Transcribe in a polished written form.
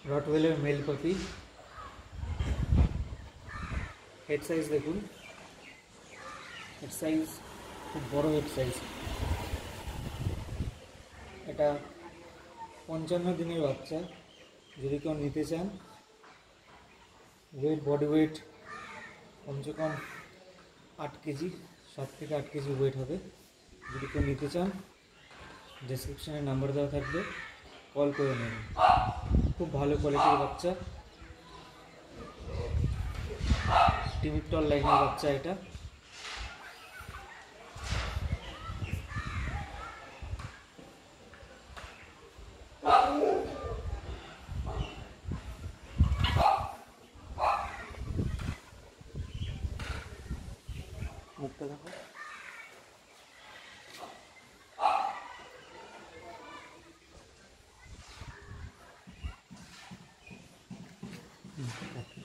রটওয়েলের male puppy. Head size দেখুন, head size খুব বড় হেড সাইজ। এটা 55 দিনের বাচ্চা। যদি কেউ নিতে চান, ওয়েট বডি ওয়েট কমসে কম 8 কেজি, 7 থেকে 8 কেজি ওয়েট হবে। যদি কেউ নিতে চান, ডেসক্রিপশানে নাম্বার দেওয়া থাকবে, কল করে নেবেন। খুব ভালো কোয়ালিটির বাচ্চা, টিমিটল লাইনের বাচ্চা এটা। মুখটা দেখো।